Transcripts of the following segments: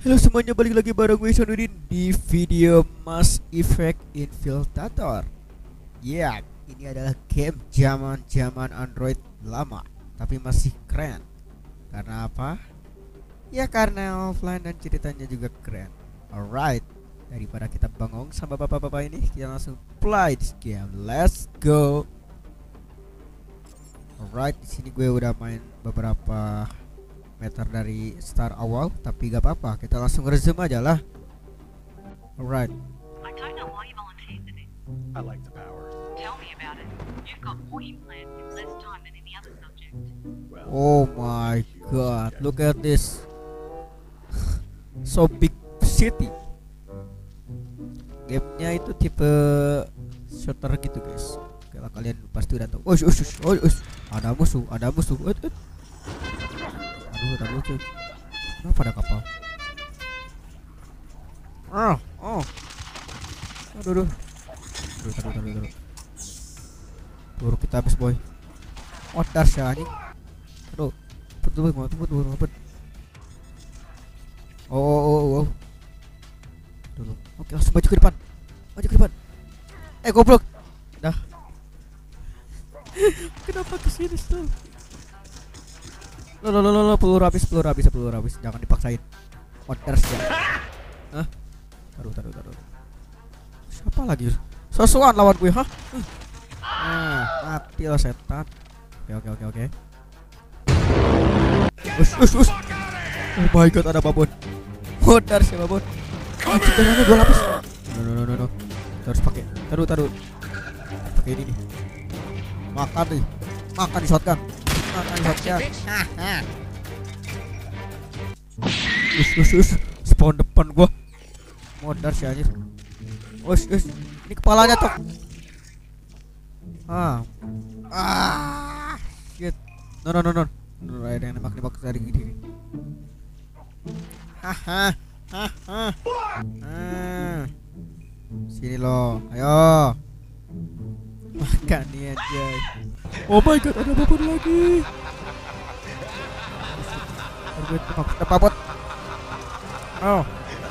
Halo semuanya, balik lagi bareng gue Sonudin di video Mass Effect Infiltrator. Ya, ini adalah game zaman Android lama, tapi masih keren. Karena apa? Ya karena offline dan ceritanya juga keren. Alright, daripada kita bengong sama bapak-bapak ini, kita langsung play this game. Let's go. Alright, di sini gue udah main beberapa meter dari start awal, tapi gak apa-apa, kita langsung resume aja lah. Alright. I don't know why you volunteered for this. I like the power. Tell me about it. You've got more implants in less time than any other subject. Well, Oh my god, look at this. So big city. Gamenya itu tipe shooter gitu guys. Kalau kalian pasti udah tahu. Ada musuh. Aduh, cuy. Kenapa ada kapal? Aduh. Taruh. Buru kita habis boy. Odar sih anjing. Aduh. Tunggu. Oh. Dulu. Oke, langsung maju ke depan. Goblok. Dah. Kenapa kesini tuh? Lo peluru habis. Jangan dipaksain. Orders ya. Hah? Taruh. Siapa lagi? Sosokan lawan gue, hah? Mati lo setan. Oke. Us. Oh my god, ada babon. Orders ya babon. Ceritanya 2 lapis. No. Terus pakai. Taruh. Pakai ini nih. Makan di shotgun. Us. Spawn depan gua. Modar sih anjir. Us. Ini kepalanya tok. Shit. No. Ada yang nembak dari gini. Sini lo. Ayo. Makan nih aja. Oh my god, ada babon lagi. Babon. Oh.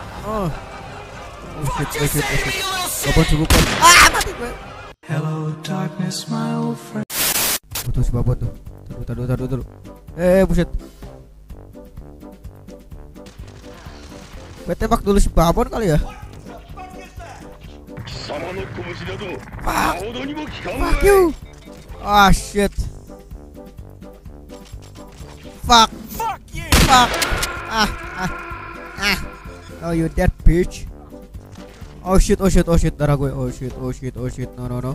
Shit. Babon cukup. Mati gue. Hello darkness my old friend. Butuh si babon tuh. Taruh. Buset. Gue tembak dulu si babon kali ya. Fuck you. Ah shit. Fuck you. Oh you dead bitch. Oh shit. Darah gue. Oh shit. No.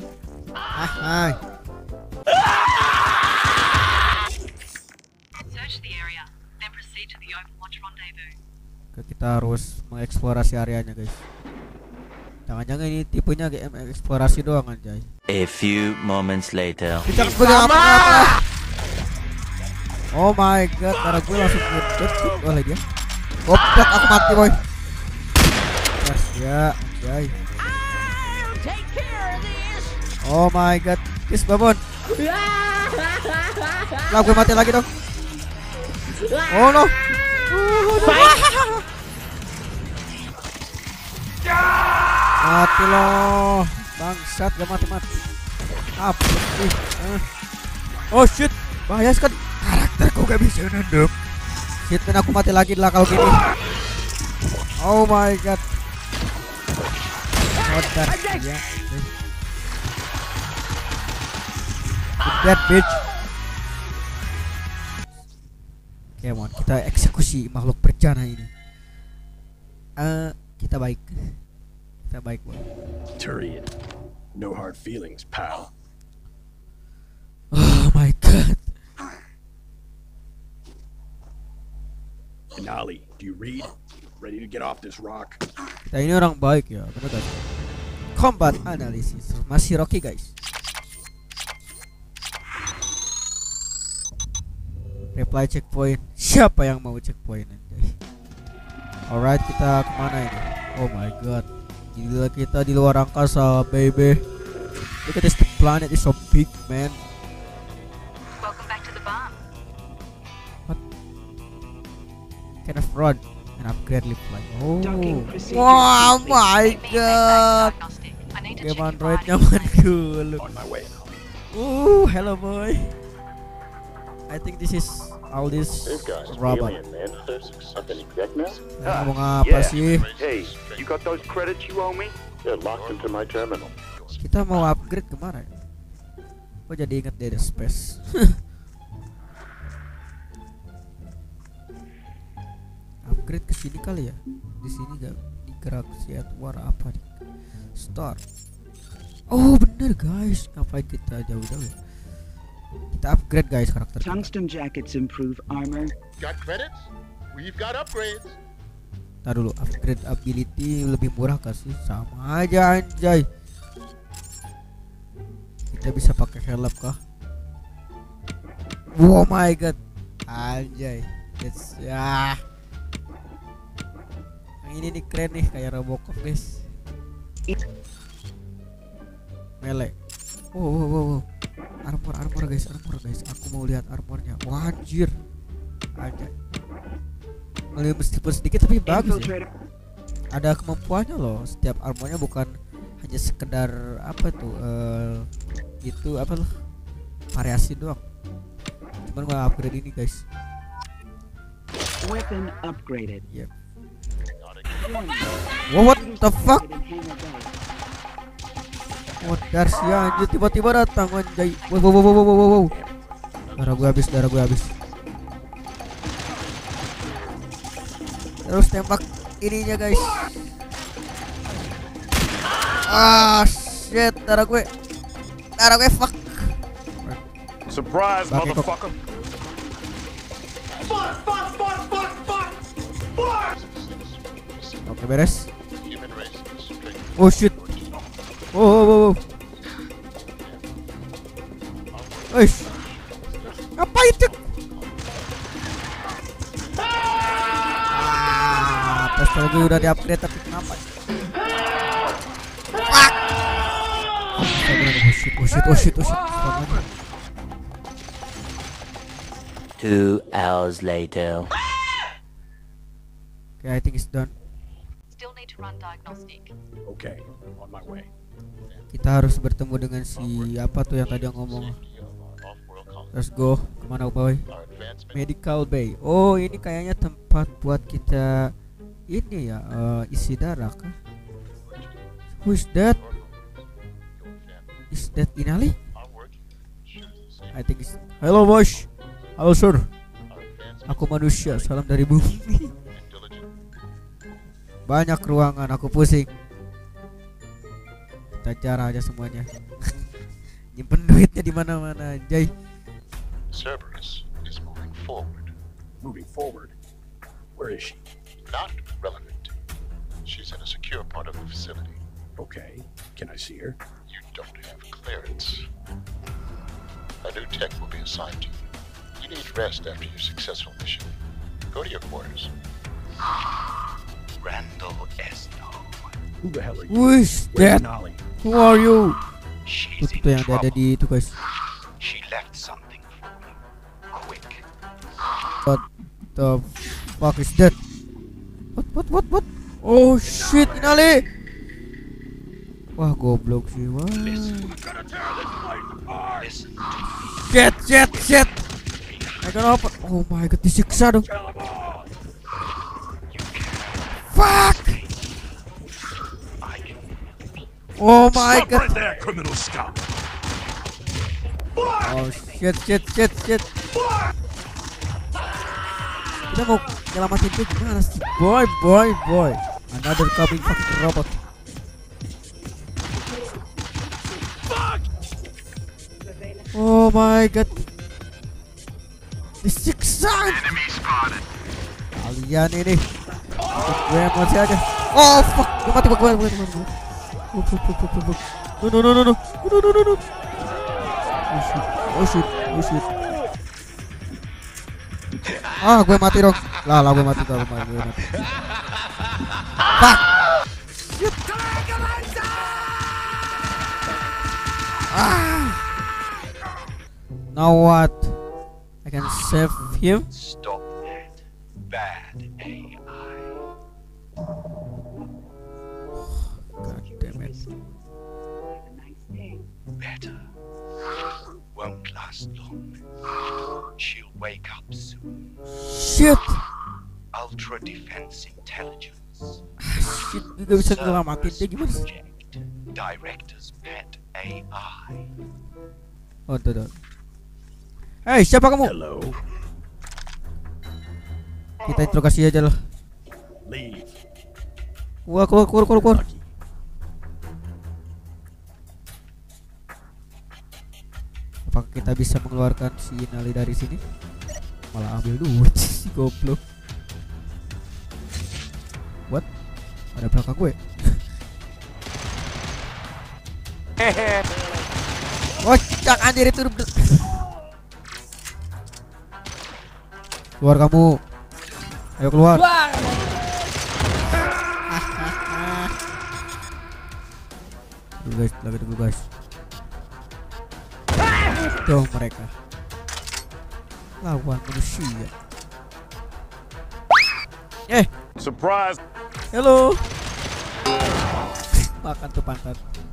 Search the area, then proceed to the Overwatch rendezvous. Kita harus mengeksplorasi areanya guys. Jangan-jangan ini tipenya game eksplorasi doang anjay. A few moments later. Kita apa? Oh my god, darah gue langsung ngedot. Oleh dia. Goblok, aku mati boy. Ya, anjay. Oh my god, kiss babon. Lah gue mati lagi dong. Oh no. Mati loh. Bangsat, gak mati. Apa sih? Oh shit, bahaya sekali. Karakterku gak bisa nunduk. Shit, dan aku mati lagi lah kalau gini. Oh my god. Odar ya. Dead bitch. Come on, kita eksekusi makhluk berjana ini. Kita baik boy. Turian. No hard feelings, pal. Oh my god. Denali, do you read? Ready to get off this rock? Kita ini orang baik ya, bener guys. Combat analysis masih Rocky guys. Reply checkpoint. Siapa yang mau checkpoint anjay? Alright, kita kemana ini? Oh my god, gila, kita di luar angkasa baby. Look at this, the planet is so big man. Welcome back to the barn. Kind of rod. upgrade lift line. Oh, Docking procedure wow, complete. my Make me a god. diagnostic. I need to Game check your Android body. nyaman dulu. On my way. Hello boy. I think this is all this robot. Ngomong apa sih? Hey, you got those credits you owe me? They're locked into my terminal. Kita mau upgrade kemana? Kok jadi inget Dead Space? Upgrade ke sini kali ya? Di sini gak digerak si Edward apa nih? Start. Oh bener guys, ngapain kita jauh-jauh? Kita upgrade guys karakter kita. Tungsten jackets improve armor. Got credits? We've got upgrades. Ntar dulu, upgrade ability lebih murah kasih sama aja anjay. Kita bisa pakai helm kah? Oh my god, anjay. That's ya. Yang ini nih keren nih kayak Robocop guys. Melee. Wow. Armor guys. Aku mau lihat armornya. Wah anjir. Anjay. Meskipun sedikit tapi bagus ya. Infiltrator. Ada kemampuannya loh. Setiap armornya bukan hanya sekedar apa tuh itu apa loh, variasi doang. Cuman gua upgrade ini guys. Weapon upgraded. Yep. Warning. What the fuck? Hangar bay. Oh Darsia anjir tiba-tiba datang anjay. Wow. Darah gue habis. Terus tembak ininya guys. Shit, darah gue fuck. Surprise, Back it up. motherfucker. Oke beres. Human race is strict. Oh shit. Wow. Eish. Apa itu? Pistol gue udah di-upgrade tapi kenapa? Fuck. Oh shit. Astaga. 2 hours later. Okay, I think it's done. Still need to run diagnostic. Okay, on my way. Kita harus bertemu dengan si apa tuh yang tadi yang ngomong. Let's go. Kemana boy? Medical Bay. Oh ini kayaknya tempat buat kita ini ya isi darah kah? Who is that? Is that Inali? I think it's. Hello boys. Halo sir. Aku manusia. Salam dari bumi. Banyak ruangan. Aku pusing. Kita cara aja semuanya. Nyimpen duitnya di mana-mana anjay. Cerberus is moving forward. Moving forward. Where is she? Not relevant. She's in a secure part of the facility. Okay, can I see her? You don't have clearance. A new tech will be assigned to you. You need rest after your successful mission. Go to your quarters. Randall Esno. Who the hell are you? Who is Where's that? Nolly? Who are you? She's Itu yang ada di itu guys. She left something for me. Quick. What the fuck is that? What? Oh shit, Inali. Wah goblok sih, wah. Listen. Shit. Kenapa? Oh my god, disiksa dong. Fuck. Oh my god. there, criminal scum. Oh shit. Kita mau nyelamatin dia gimana sih? Boy. Another coming fucking robot. Oh my god. Disiksa. Kalian ini. Gue emosi aja. Oh fuck. Gue mati. No. Oh shit. Gue mati dong. Lah gue mati. Fuck. Shit. Now what? I can save him. Stop that. Bad AI. wake up soon. Shit. Ultra Defense Intelligence. Shit, gue gak bisa ngelamatin dia gimana sih? Subject, Director's Pet AI. Oh, tuh. Hei, siapa kamu? Hello. Kita interogasi aja lah. Leave. Keluar. Apakah kita bisa mengeluarkan si Inali dari sini? Malah ambil duit si goblok. What? Ada belakang gue. Kocak anjir itu. Keluar kamu. Ayo keluar. Dulu guys. Tuh mereka lawan manusia. Surprise. Hello. Makan tuh pantat.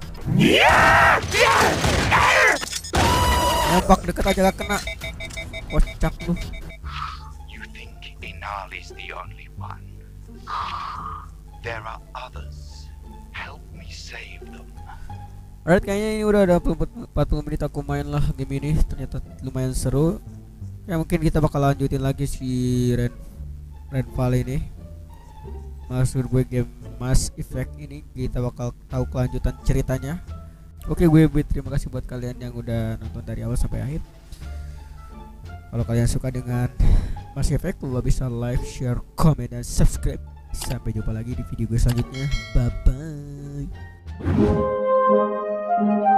Nembak deket aja gak kena. Kocak lu. You think Inal is the only one? There are others. Help me save them. Alright, kayaknya ini udah ada 40 menit aku main lah game ini. Ternyata lumayan seru. Ya mungkin kita bakal lanjutin lagi si Rainfall ini. Maksud gue game Mass Effect ini kita bakal tahu kelanjutan ceritanya. Oke, gue terima kasih buat kalian yang udah nonton dari awal sampai akhir. Kalau kalian suka dengan Mass Effect, lo bisa like, share, comment, dan subscribe. Sampai jumpa lagi di video gue selanjutnya. Bye bye.